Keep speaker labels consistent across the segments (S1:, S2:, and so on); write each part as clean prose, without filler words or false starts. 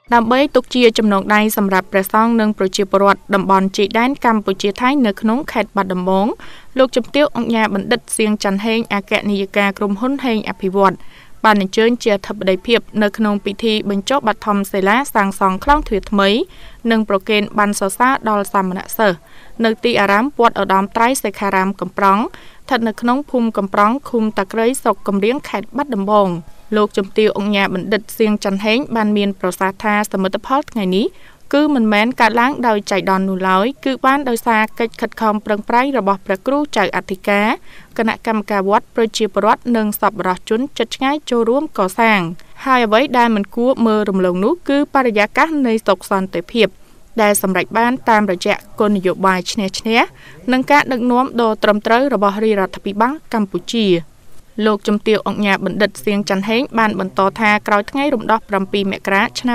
S1: ដើម្បីទុកជាចំណងដៃសម្រាប់ព្រះសង្ឃនិងប្រជាពលរដ្ឋតំបន់ជីដែនកម្ពុជាថៃនៅក្នុងខេត្តបាត់ដំបងលោកជំទាវអង្គញាបណ្ឌិតសៀងច័ន្ទហេងអគ្គនាយិកាក្រុមហ៊ុនហេងអភិវឌ្ឍបានអញ្ជើញជាអធិបតីភាពនៅក្នុងពិធីបញ្ចុះបឋមសិលាសាងសង់ខ្លងទ្វារថ្មីនិងប្រគេនប័ណ្ណសរសើរដល់សាមណសិស្សនៅទីអារាមវត្តឧត្តមត្រៃសិក្ខារាមកំប្រងស្ថិតនៅក្នុងភូមិកំប្រងឃុំតាក្រៃស្រុកកំរៀងខេត្តបាត់ដំបងលោកជំទាវអង្គញាបណ្ឌិតសៀងច័ន្ទហេងបានមានប្រសាសន៍ថាសមិទ្ធផលថ្ងៃនេះគឺមិនមែនកើតឡើងដោយចៃដន្យនោះឡើយគឺបានដោយសារកិច្ចខិតខំប្រឹងប្រែងរបស់ព្រះគ្រូចៅអធិការគណៈកម្មការវត្តប្រជាពលរដ្ឋនិងសប្បុរសជនជិតឆ្ងាយចូលរួមកសាងហើយអ្វីដែលមិនគួរមើលរំលងនោះគឺបរិយាកាសនៃសុខសន្តិភាពដែលសម្រេចបានតាមរយៈគោលនយោបាយឈ្នះឈ្នះនិងការដឹកនាំដ៏ត្រឹមត្រូវរបស់រាជរដ្ឋាភិបាលកម្ពុជាលោកជំទាវអង្គញាបណ្ឌិតសៀងច័ន្ទហេងបានបន្តថាក្រោយថ្ងៃរំដោះ7មករាឆ្នាំ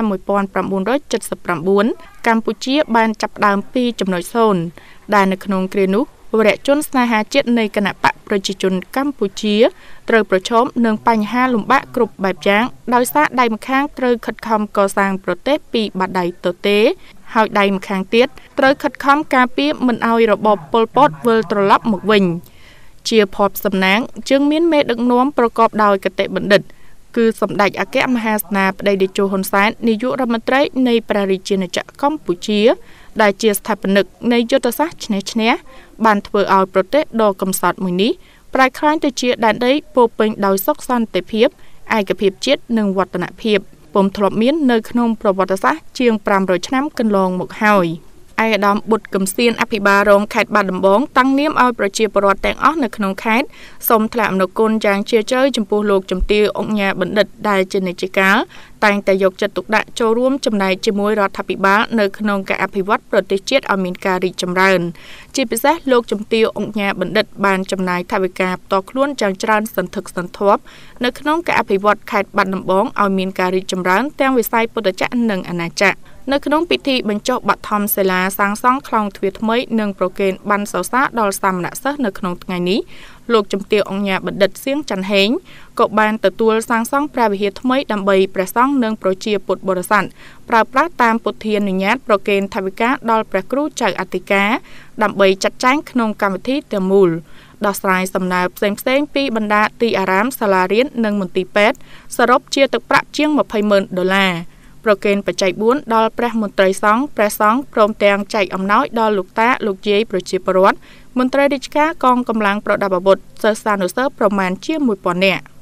S1: 1979កម្ពុជាបានចាប់ផ្ដើមពីចំណុច0ដែលនៅក្នុងគ្រានោះវរៈជនស្នេហាជាតិនៃគណបកប្រជាជនកម្ពុជាត្រូវប្រឈមនឹងបញ្ហាលំបាកគ្រប់បែបយ៉ាងដោយសារដៃម្ខាងត្រូវខិតខំកសាងប្រទេសពីបាតដៃទទេហើយដៃម្ខាងទៀតត្រូវខិតខំការពារមិនឲ្យរបបប៉ុលពតវិលត្រឡប់មកវិញជាភ័ព្វសំណាងจึงមានមេដឹកនាំប្រកបដោយគតិបណ្ឌិតគឺសម្ដេចអគ្គមហាសេនាបតីតេជោហ៊ុនសែននាយករដ្ឋមន្ត្រីនៃព្រះរាជាណាចក្រកម្ពុជាដែលជាស្ថាបនិកនៃយុទ្ធសាស្ត្រឈ្នះឈ្នះបានធ្វើឲ្យប្រទេសដ៏កំសត់មួយនេះប្រែក្លាយទៅជាដែនដីពោពេញដោយសុខសន្តិភាពឯកភាពជាតិនិងវឌ្ឍនភាពពុំធ្លាប់មាននៅក្នុងប្រវត្តិសាស្ត្រជាង500ឆ្នាំកន្លងមកហើយឯកឧត្តមបុត្រកឹមសៀនអភិបាលរងខេត្តបាត់ដំបងតាំងនាមឲ្យប្រជាពលរដ្ឋទាំងអស់នៅក្នុងខេត្តសូមថ្លែងអំណរគុណយ៉ាងជ្រាលជ្រៅចំពោះលោកជំទាវអង្គញាបណ្ឌិតដែលជានិច្ចកាលតែងតែយកចិត្តទុកដាក់ចូលរួមចំណែកជាមួយរដ្ឋាភិបាលនៅក្នុងការអភិវឌ្ឍប្រទេសជាតិឲ្យមានការរីកចម្រើនជាពិសេសលោកជំទាវអង្គញាបណ្ឌិតបានចំណាយថវិកាផ្ទាល់ខ្លួនយ៉ាងច្រើនសន្ធឹកសន្ធាប់នៅក្នុងការអភិវឌ្ឍខេត្តបាត់ដំបងឲ្យមានការរីកចម្រើនទាំងវិស័យពុទ្ធចក្រនិងអាណាចក្រនៅក្នុងពិធីបញ្ចុះបឋមសិលាសាងសង់ខ្លងទ្វារថ្មីនិងប្រគេនប័ណ្ណសរសើរដល់សាមណសិស្សនៅក្នុងថ្ងៃនេះលោកជំទាវអង្គញាបណ្ឌិតសៀងច័ន្ទហេងក៏បានទទួលសាងសង់ព្រះវិហារថ្មីដើម្បីព្រះសង្ឃនិងប្រជាពុទ្ធបរិស័ទប្រើប្រាស់តាមពុទ្ធានុញ្ញាតប្រគេនថវិកាដល់ព្រះគ្រូចៅអធិការដើម្បីចាត់ចែងក្នុងកម្មវិធីទាំងមូលដោះស្រាយសំណើផ្សេងៗពីបណ្ដាទីអារាមសាលារៀននិងមន្ទីរពេទ្យសរុបជាទឹកប្រាក់ជាង$200,000ប្រគេនបច្ច័យ4ដល់ព្រះមន្ត្រីសង្ឃព្រះសង្ឃព្រមទាំងចែកអំណោយដល់លោកតាលោកយាយប្រជាពលរដ្ឋមន្ត្រីរាជការកងកម្លាំងប្រដាប់អាវុធសិស្សានុសិស្សប្រមាណជា1000នាក់